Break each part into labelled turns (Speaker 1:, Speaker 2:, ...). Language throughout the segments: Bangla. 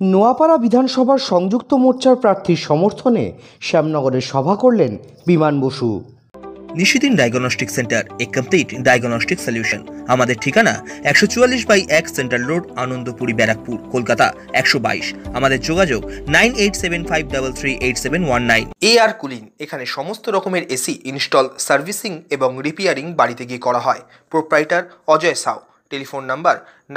Speaker 1: নোয়াপাড়া বিধানসভার সংযুক্ত মোর্চার প্রার্থীর সমর্থনে শ্যামনগরে সভা করলেন Biman Basu.
Speaker 2: Nishidin diagnostic centre, a complete diagnostic solution. আমাদের ঠিকানা 144/1 সেন্ট্রাল রোড, আনন্দপুরি, ব্যারাকপুর, কলকাতা 122। আমাদের যোগাযোগ 9875338719। AR কুলিং, এখানে সমস্ত রকমের এসি ইনস্টল, সার্ভিসিং এবং রিপেয়ারিং বাড়িতে গিয়ে করা হয়। Proprietor Ajay Sau. Telephone number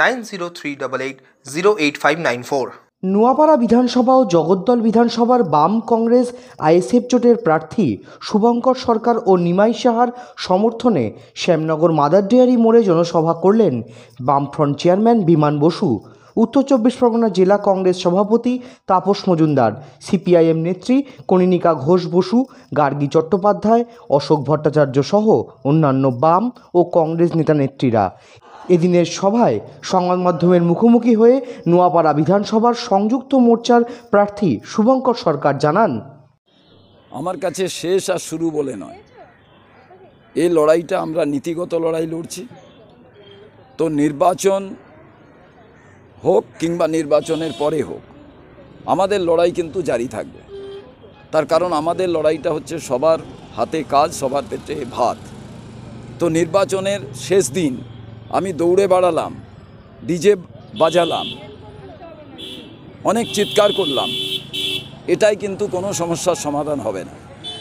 Speaker 2: 9038808594।
Speaker 1: Noapara Bidhan Sabha ও জগদ্দল বিধানসভার বাম, কংগ্রেস, আইএসএফ জোটের প্রার্থী শুভঙ্কর সরকার ও নিমাই সাহার সমর্থনে শ্যামনগর মাদার ডেয়ারি মোড়ে জনসভা করলেন বামফ্রন্ট চেয়ারম্যান বিমান বসু, উত্তর চব্বিশ পরগনা জেলা কংগ্রেস সভাপতি তাপস মজুমদার, সিপিআইএম নেত্রী কনিনিকা ঘোষ বসু, গার্গী চট্টোপাধ্যায়, অশোক ভট্টাচার্য সহ অন্যান্য বাম ও কংগ্রেস নেতা নেত্রীরা। এদিনের সভায় সংবাদ মাধ্যমের মুখোমুখি হয়ে নোয়াপাড়া বিধানসভার সংযুক্ত মোর্চার প্রার্থী শুভঙ্কর সরকার জানান,
Speaker 3: আমার কাছে শেষ আর শুরু বলে নয়, এই লড়াইটা আমরা নীতিগত লড়াই লড়ছি। তো নির্বাচন হোক কিংবা নির্বাচনের পরে হোক, আমাদের লড়াই কিন্তু জারি থাকবে। তার কারণ আমাদের লড়াইটা হচ্ছে সবার হাতে কাজ, সবার পেটে ভাত। তো নির্বাচনের শেষ দিন আমি দৌড়ে বেড়ালাম, ডিজে বাজালাম, অনেক চিৎকার করলাম, এটাই কিন্তু কোনো সমস্যার সমাধান হবে না।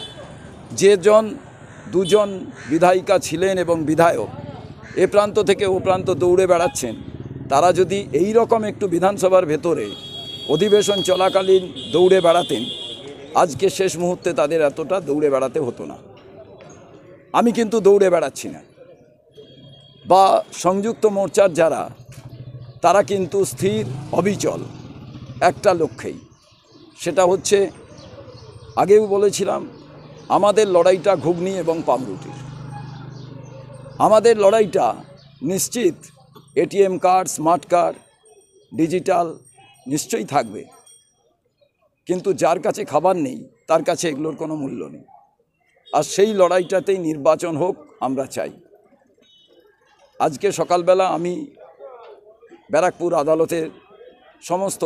Speaker 3: দুজন বিধায়িকা ছিলেন এবং বিধায়ক এ প্রান্ত থেকে ও প্রান্ত দৌড়ে বেড়াচ্ছেন, তারা যদি এই রকম একটু বিধানসভার ভেতরে অধিবেশন চলাকালীন দৌড়ে বেড়াতেন, আজকে শেষ মুহূর্তে তাদের এতটা দৌড়ে বেড়াতে হতো না। আমি কিন্তু দৌড়ে বেড়াচ্ছি না। বা সংযুক্ত মোর্চার যারা, তারা কিন্তু স্থির অবিচল একটা লক্ষ্যেই, সেটা হচ্ছে আগেও বলেছিলাম, আমাদের লড়াইটা ঘুগনি এবং পাউরুটির। আমাদের লড়াইটা নিশ্চিত ATM card, smart card, digital নিশ্চয়ই থাকবে, কিন্তু যার কাছে খাবার নেই তার কাছে এগুলোর কোনো মূল্য নেই। আর সেই লড়াইটাতেই নির্বাচন হোক আমরা চাই। আজকে সকালবেলা আমি ব্যারাকপুর আদালতের সমস্ত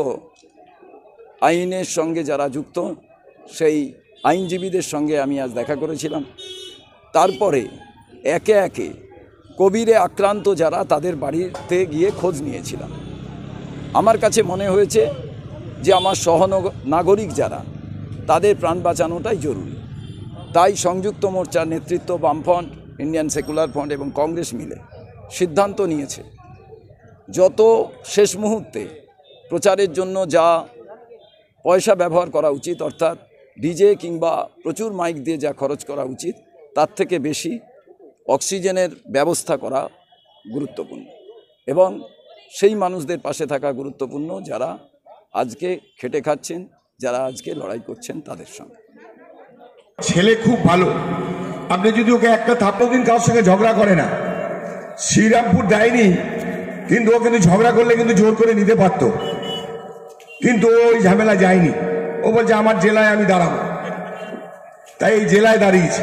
Speaker 3: আইনের সঙ্গে যারা যুক্ত সেই আইনজীবীদের সঙ্গে আমি আজ দেখা করেছিলাম। তারপরে একে একে কোভিডে আক্রান্ত যারা, তাদের বাড়িতে গিয়ে খোঁজ নিয়েছিলাম। আমার কাছে মনে হয়েছে যে আমার নাগরিক যারা, তাদের প্রাণ বাঁচানোটাই জরুরি। তাই সংযুক্ত মোর্চার নেতৃত্ব, বামফ্রন্ট, ইন্ডিয়ান সেকুলার ফ্রন্ট এবং কংগ্রেস মিলে সিদ্ধান্ত নিয়েছে, যত শেষ মুহূর্তে প্রচারের জন্য যা পয়সা ব্যবহার করা উচিত, অর্থাৎ ডিজে কিংবা প্রচুর মাইক দিয়ে যা খরচ করা উচিত, তার থেকে বেশি অক্সিজেনের ব্যবস্থা করা গুরুত্বপূর্ণ এবং সেই মানুষদের পাশে থাকা গুরুত্বপূর্ণ যারা আজকে খেটে খাচ্ছেন, যারা আজকে লড়াই করছেন তাদের সঙ্গে।
Speaker 4: ছেলে খুব ভালো, আপনি যদি ওকে একটা থাপ্পড় দিন, কারোর সঙ্গে ঝগড়া করে না। শ্রীরামপুর দেয়নি, কিন্তু ও কিন্তু ঝগড়া করলে কিন্তু জোর করে নিতে পারত, কিন্তু ওই ঝামেলা যায়নি। ও বলছে আমার জেলায় আমি দাঁড়াবো, তাই এই জেলায় দাঁড়িয়েছে।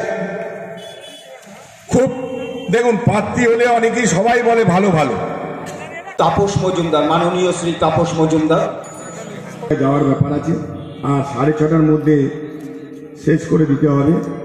Speaker 4: খুব দেখুন, প্রার্থী হলে অনেকেই সবাই বলে ভালো ভালো।
Speaker 5: তাপস মজুমদার, মাননীয় শ্রী তাপস মজুমদার
Speaker 4: যাওয়ার ব্যাপার আছে, আর 6:30টার মধ্যে শেষ করে দিতে হবে।